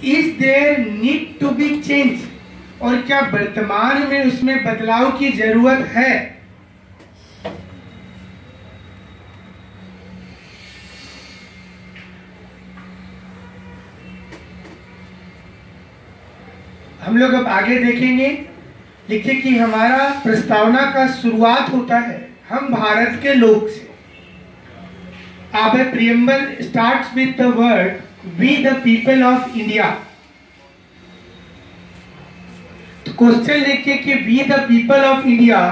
Is there need to be change, और क्या वर्तमान में उसमें बदलाव की जरूरत है। हम लोग अब आगे देखेंगे। लिखिए कि हमारा प्रस्तावना का शुरुआत होता है हम भारत के लोग से। Our preamble starts with the word we the people of India। तो क्वेश्चन लिखिए कि we the people of India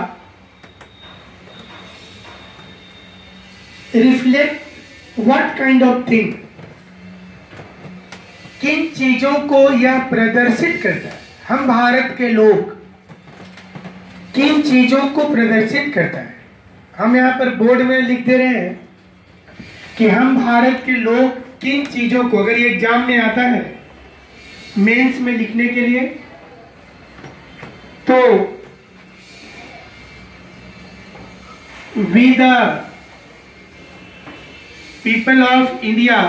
reflect what kind of thing, किन चीजों को यह प्रदर्शित करता है। हम भारत के लोग किन चीजों को प्रदर्शित करता है। हम यहाँ पर बोर्ड में लिख दे रहे हैं कि हम भारत के लोग किन चीजों को, अगर ये एग्जाम में आता है मेंस में लिखने के लिए, तो we the people of India,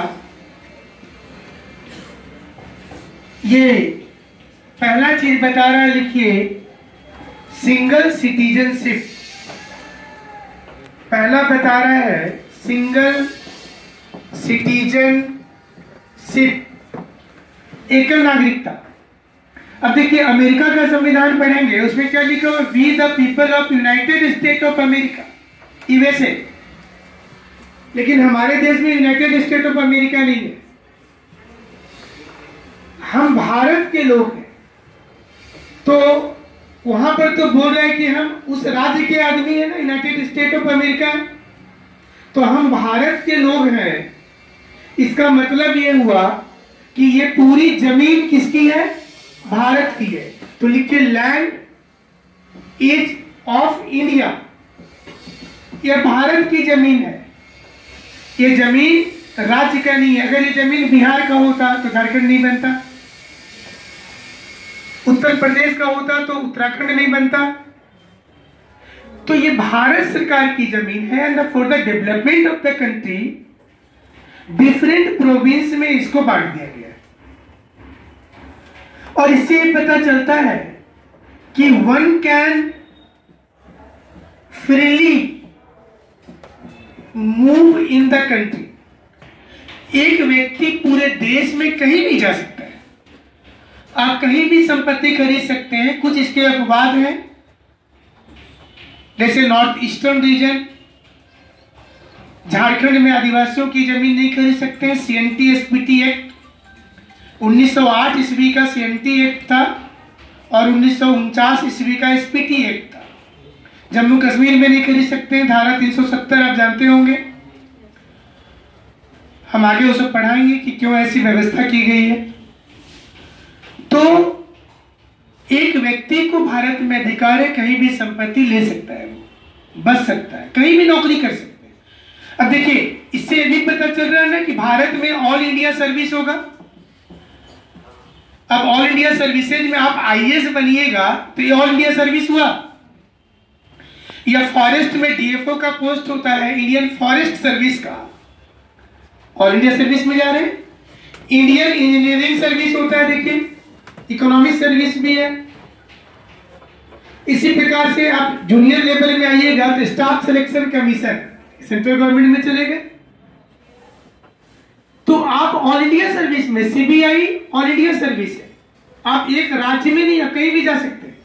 ये पहला चीज बता रहा है। लिखिए सिंगल सिटीजनशिप, पहला बता रहा है सिंगल सिटीजनशिप, एकल नागरिकता। अब देखिए अमेरिका का संविधान पढ़ेंगे, उसमें क्या लिखा हुआ, we the people of United State of America, USA. लेकिन हमारे देश में यूनाइटेड स्टेट ऑफ अमेरिका नहीं है, हम भारत के लोग हैं। तो वहां पर तो बोल रहा है कि हम उस राज्य के आदमी हैं ना, यूनाइटेड स्टेट ऑफ अमेरिका, तो हम भारत के लोग हैं। इसका मतलब ये हुआ कि ये पूरी जमीन किसकी है, भारत की है। तो लिखिए लैंड इज ऑफ इंडिया, यह भारत की जमीन है, ये जमीन राज्य का नहीं है। अगर ये जमीन बिहार का होता तो झारखंड नहीं बनता, उत्तर प्रदेश का होता तो उत्तराखंड नहीं बनता। तो ये भारत सरकार की जमीन है। And for the development of the country different province में इसको बांट दिया गया है। और इससे पता चलता है कि one can freely move in the country. एक व्यक्ति पूरे देश में कहीं भी जा सकता है, आप कहीं भी संपत्ति खरीद सकते हैं। कुछ इसके अपवाद हैं, जैसे नॉर्थ ईस्टर्न रीजन, झारखंड में आदिवासियों की जमीन नहीं खरीद सकते हैं। सीएनटी एसपीटी एक्ट 1908 ईस्वी का सीएनटी एक्ट था और 1949 ईस्वी का एसपीटी एक्ट था। जम्मू कश्मीर में नहीं खरीद सकते हैं, धारा 370 आप जानते होंगे। हम आगे उसे पढ़ाएंगे कि क्यों ऐसी व्यवस्था की गई है। तो एक व्यक्ति को भारत में अधिकार है, कहीं भी संपत्ति ले सकता है, वो बच सकता है, कहीं भी नौकरी कर सकता है। अब देखिए इससे ये भी पता चल रहा है ना कि भारत में ऑल इंडिया सर्विस होगा। अब ऑल इंडिया सर्विसेज में आप आईएएस बनिएगा तो ये ऑल इंडिया सर्विस हुआ। या फॉरेस्ट में डीएफओ का पोस्ट होता है, इंडियन फॉरेस्ट सर्विस का, ऑल इंडिया सर्विस में जा रहे हैं। इंडियन इंजीनियरिंग सर्विस होता है, देखिए इकोनॉमिक सर्विस भी है। इसी प्रकार से आप जूनियर लेवल में आइएगा तो staff selection commission central government में चले गए। तो आप ऑल इंडिया सर्विस में, सीबीआई ऑल इंडिया सर्विस है, आप एक राज्य में नहीं, आप कहीं भी जा सकते हैं।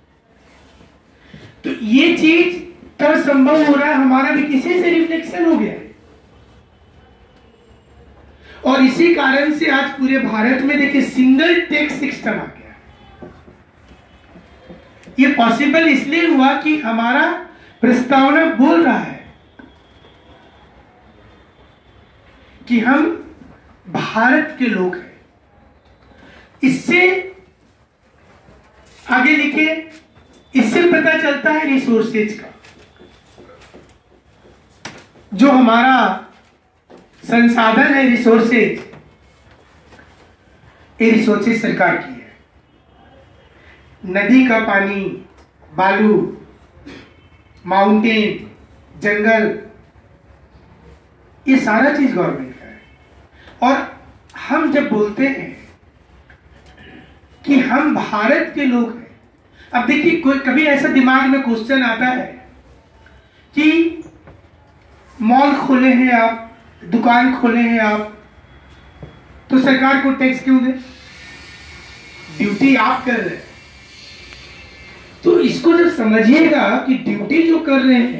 तो ये चीज तब संभव हो रहा है, हमारा भी किसी से रिफ्लेक्शन हो गया है। और इसी कारण से आज पूरे भारत में देखिए सिंगल टैक्स सिस्टम आ गया। ये पॉसिबल इसलिए हुआ कि हमारा प्रस्तावना बोल रहा है कि हम भारत के लोग हैं। इससे आगे लिखे, इससे पता चलता है रिसोर्सेज का, जो हमारा संसाधन है रिसोर्सेज, ये रिसोर्सेज सरकार की है। नदी का पानी, बालू, माउंटेन, जंगल, ये सारा चीज गवर्नमेंट का है। और हम जब बोलते हैं कि हम भारत के लोग हैं। अब देखिए, कोई कभी ऐसा दिमाग में क्वेश्चन आता है कि मॉल खोले हैं आप, दुकान खोले हैं आप, तो सरकार को टैक्स क्यों दे? ड्यूटी आप कर रहे हैं। तो इसको जब समझिएगा कि ड्यूटी जो कर रहे हैं,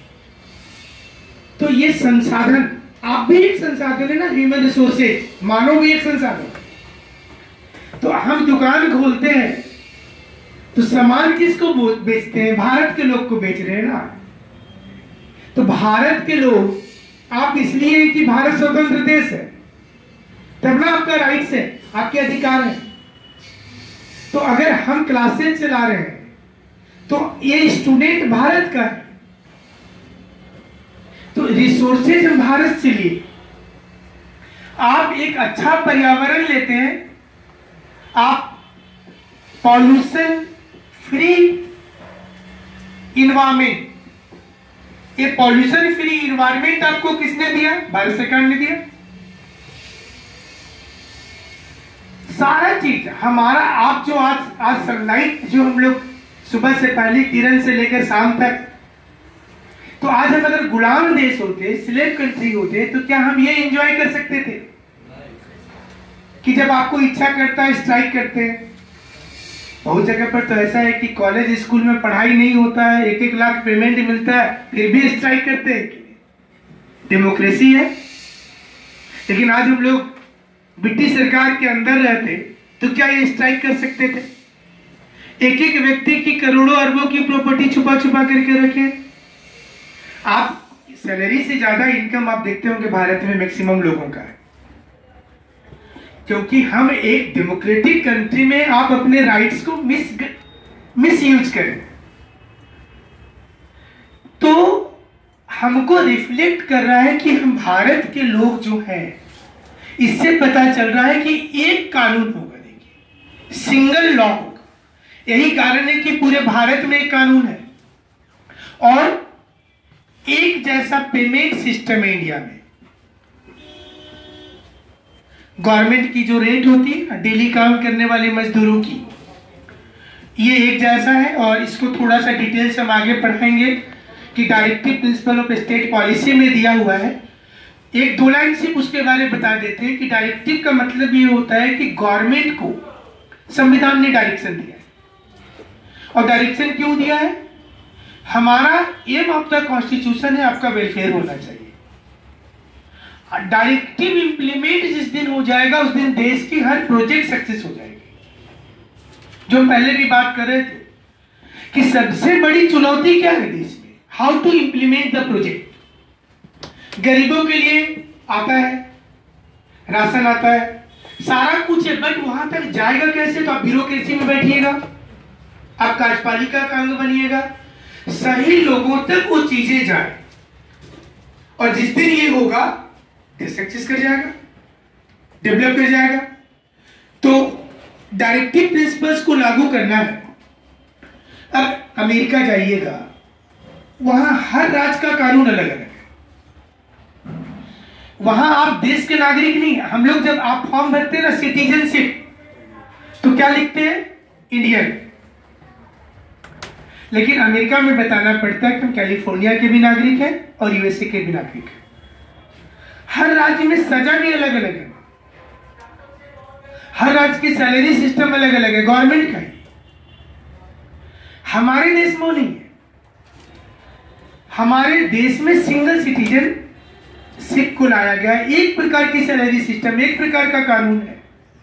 तो ये संसाधन, आप भी एक संसाधन है ना, ह्यूमन रिसोर्सेज, मानव भी एक संसाधन। तो हम दुकान खोलते हैं तो सामान किसको बेचते हैं? भारत के लोग को बेच रहे हैं ना। तो भारत के लोग आप इसलिए कि भारत स्वतंत्र देश है, तब ना आपका राइट्स है, आपके अधिकार है। तो अगर हम क्लासेस चला रहे हैं तो ये स्टूडेंट भारत का है, तो रिसोर्सेज हम भारत से लिए। आप एक अच्छा पर्यावरण लेते हैं, आप पॉल्यूशन फ्री इन्वायरमेंट, ये पॉल्यूशन फ्री इन्वायरमेंट आपको किसने दिया? भारत सरकार ने दिया। सारा चीज हमारा, आप जो आज सनलाइट जो हम लोग सुबह से पहली किरण से लेकर शाम तक, तो आज हम अगर गुलाम देश होते, स्लेव कंट्री होते, तो क्या हम ये एंजॉय कर सकते थे कि जब आपको इच्छा करता है स्ट्राइक करते हैं? बहुत जगह पर तो ऐसा है कि कॉलेज स्कूल में पढ़ाई नहीं होता है, 1-1 लाख पेमेंट मिलता है, फिर भी स्ट्राइक करते हैं। डेमोक्रेसी है। लेकिन आज हम लोग ब्रिटिश सरकार के अंदर रहते तो क्या ये स्ट्राइक कर सकते थे? एक व्यक्ति की करोड़ों अरबों की प्रॉपर्टी छुपा छुपा करके रखे। आप सैलरी से ज्यादा इनकम आप देखते होंगे भारत में मैक्सिमम लोगों का है, क्योंकि हम एक डेमोक्रेटिक कंट्री में आप अपने राइट्स को मिस यूज करें। तो हमको रिफ्लेक्ट कर रहा है कि हम भारत के लोग जो हैं, इससे पता चल रहा है कि एक कानून होगा, देखिए, सिंगल लॉ होगा। यही कारण है कि पूरे भारत में एक कानून है और एक जैसा पेमेंट सिस्टम है इंडिया में। गवर्नमेंट की जो रेट होती है डेली काम करने वाले मजदूरों की, ये एक जैसा है। और इसको थोड़ा सा डिटेल से हम आगे पढ़ाएंगे कि directive principle of state policy में दिया हुआ है। 1-2 लाइन सिर्फ उसके बारे में बता देते हैं कि डायरेक्टिव का मतलब ये होता है कि गवर्नमेंट को संविधान ने डायरेक्शन दिया है। और डायरेक्शन क्यों दिया है? हमारा एम ऑफ द कॉन्स्टिट्यूशन है आपका वेलफेयर होना चाहिए। डायरेक्टिव इंप्लीमेंट जिस दिन हो जाएगा उस दिन देश की हर प्रोजेक्ट सक्सेस हो जाएगी। जो हम पहले भी बात कर रहे थे कि सबसे बड़ी चुनौती क्या है देश में? How to implement the project. गरीबों के लिए आता है, राशन आता है, सारा कुछ है, बट वहां तक जाएगा कैसे? तो आप ब्यूरोक्रेसी में बैठिएगा, आप कार्यपालिका का अंग बनिएगा, सही लोगों तक वो चीजें जाए। और जिस दिन ये होगा देश सक्सेस कर जाएगा, डेवलप कर जाएगा। तो डायरेक्टिव प्रिंसिपल्स को लागू करना है। अब अमेरिका जाइएगा, वहां हर राज्य का कानून अलग अलग है। वहां आप देश के नागरिक नहीं है। हम लोग जब आप फॉर्म भरते हैं ना सिटीजनशिप, तो क्या लिखते हैं? इंडियन। लेकिन अमेरिका में बताना पड़ता है कि हम कैलिफोर्निया के भी नागरिक हैं और यूएसए के भी नागरिक हैं। हर राज्य में सजा भी अलग अलग है, हर राज्य की सैलरी सिस्टम अलग अलग है, गवर्नमेंट का ही। हमारे देश में नहीं है। हमारे देश में सिंगल सिटीजन शिप को लाया गया है, एक प्रकार की सैलरी सिस्टम, एक प्रकार का कानून है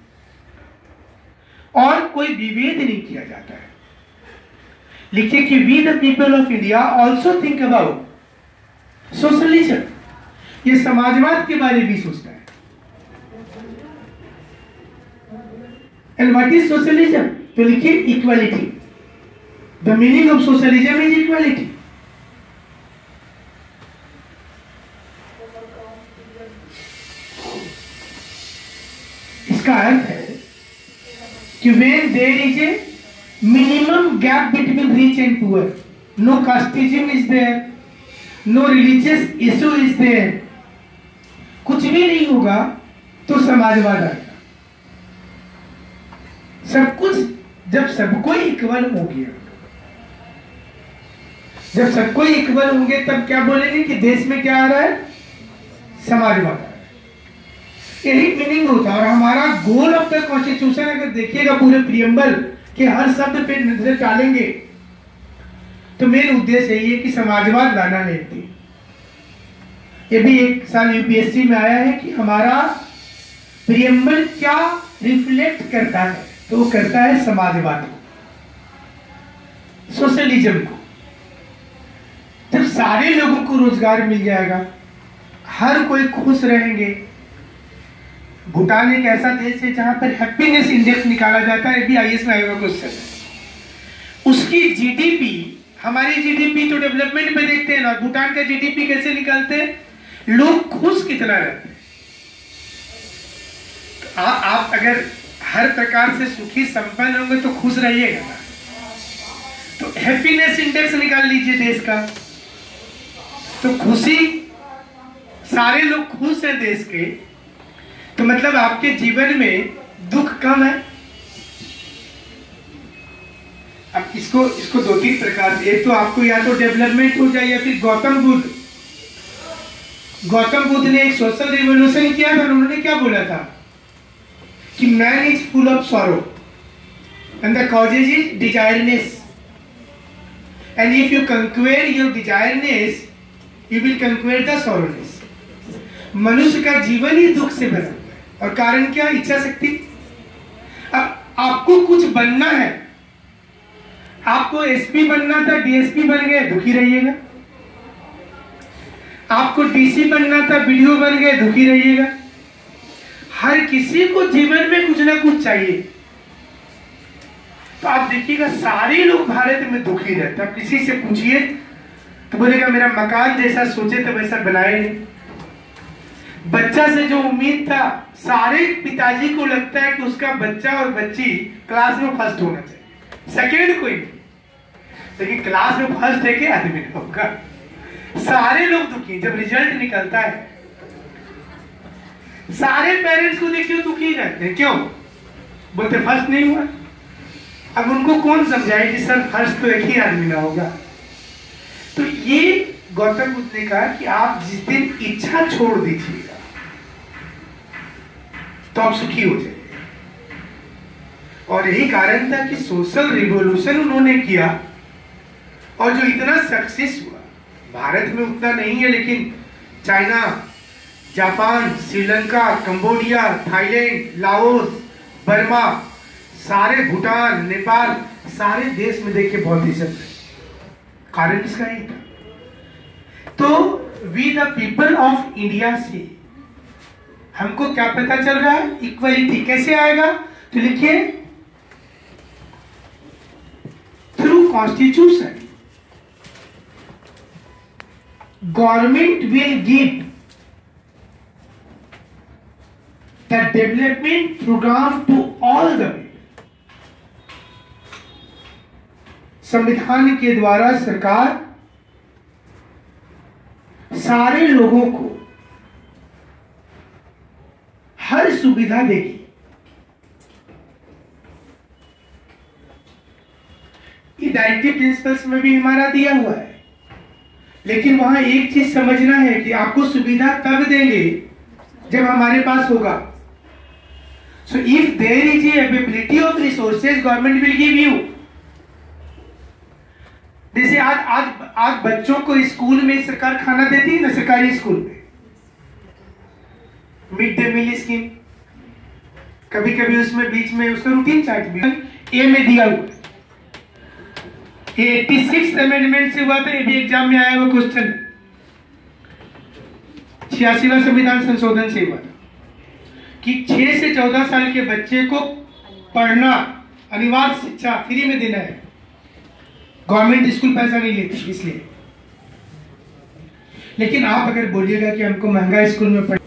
और कोई विभेद नहीं किया जाता है। लिखिए कि we the people of India also think about socialism. ये समाजवाद के बारे में भी सोचता है। And what is socialism? तो लिखिए equality. The meaning of socialism is equality. इसका अर्थ है कि when there is a minimum gap between rich and poor, no casteism is there, no religious issue is there, कुछ भी नहीं होगा तो समाजवाद आएगा। सब कुछ जब सबको इक्वल हो गया, जब सबको इक्वल होंगे तब क्या बोलेंगे कि देश में क्या आ रहा है, समाजवाद। यही मीनिंग होता है। और हमारा गोल ऑफ द कॉन्स्टिट्यूशन अगर देखिएगा पूरे प्रियम्बल के हर शब्द पे नजर डालेंगे तो मेन उद्देश्य यही है कि समाजवाद लाना है। ये भी एक साल यूपीएससी में आया है कि हमारा प्रियम्बल क्या रिफ्लेक्ट करता है, तो वो करता है समाजवाद को, सोशलिज्म को। जब सारे लोगों को रोजगार मिल जाएगा, हर कोई खुश रहेंगे। भूटान एक ऐसा देश है जहां पर हैप्पीनेस इंडेक्स निकाला जाता है, भी आईएएस में आएगा क्वेश्चन। उसकी जीडीपी, हमारी जीडीपी तो डेवलपमेंट पे देखते हैं ना, भूटान का जीडीपी कैसे निकालते हैं, लोग खुश कितना रहते हैं। आप अगर हर प्रकार से सुखी संपन्न होंगे तो खुश रहिएगा ना। तो हैप्पीनेस इंडेक्स निकाल लीजिए देश का, तो खुशी, सारे लोग खुश हैं देश के, तो मतलब आपके जीवन में दुख कम है। अब इसको दो तीन प्रकार से, एक तो आपको या तो डेवलपमेंट हो जाए या फिर गौतम बुद्ध ने एक सोशल रिवॉल्यूशन किया था। उन्होंने क्या बोला था कि man is full of sorrow and the causes is desireness, and if you conquer your desireness you will conquer the sorrowness. मनुष्य का जीवन ही दुख से भरा है, और कारण क्या, इच्छा शक्ति। अब आपको कुछ बनना है, आपको एसपी बनना था, डीएसपी बन गए, दुखी रहिएगा। आपको डीसी बनना था, बीडीओ बन गए, दुखी रहिएगा। हर किसी को जीवन में कुछ ना कुछ चाहिए। तो आप देखिएगा सारे लोग भारत में दुखी रहते हैं। किसी से पूछिए तो बोलेगा मेरा मकान जैसा सोचे तो वैसा बनाए नहीं। बच्चा से जो उम्मीद था, सारे पिताजी को लगता है कि उसका बच्चा और बच्ची क्लास में फर्स्ट होना चाहिए, सेकेंड कोई नहीं, लेकिन क्लास में फर्स्ट है कि आदमी होगा। सारे लोग दुखी जब रिजल्ट निकलता है। सारे पेरेंट्स को देखिए दुखी रहते हैं, क्यों, बोलते फर्स्ट नहीं हुआ। अब उनको कौन समझाए कि सर फर्स्ट तो एक ही आदमी ना होगा। तो ये गौतम बुद्ध ने कहा कि आप जिस दिन इच्छा छोड़ दीजिएगा तो आप सुखी हो जाइए। और यही कारण था कि सोशल रिवॉल्यूशन उन्होंने किया, और जो इतना सक्सेस हुआ, भारत में उतना नहीं है लेकिन China, Japan, Sri Lanka, Cambodia, Thailand, Laos, Burma, सारे भूटान, नेपाल, सारे देश में देखिए बहुत इज्जत है। कारण इसका ही था। तो we the people of India से हमको क्या पता चल रहा है, इक्वलिटी कैसे आएगा, तो लिखिए through constitution government will give the development program to all the people. संविधान के द्वारा सरकार सारे लोगों को हर सुविधा देगी। ये डायरेक्टिव प्रिंसिपल्स में भी हमारा दिया हुआ है, लेकिन वहां एक चीज समझना है कि आपको सुविधा तब देंगे जब हमारे पास होगा। So if there is ability of resources government will give you. जैसे आज बच्चों को स्कूल में सरकार खाना देती है ना, सरकारी स्कूल में मिड डे मील स्कीम, कभी कभी उसमें बीच में उसका रूटीन चार्ट भी ए में दिया हुआ। ये 86 अमेंडमेंट से हुआ था, ये भी एग्जाम में आया हुआ क्वेश्चन। 86वां संविधान संशोधन से हुआ था कि 6 से 14 साल के बच्चे को पढ़ना, अनिवार्य शिक्षा फ्री में देना है। गवर्नमेंट स्कूल पैसा नहीं लेती इसलिए। लेकिन आप अगर बोलिएगा कि हमको महंगा स्कूल में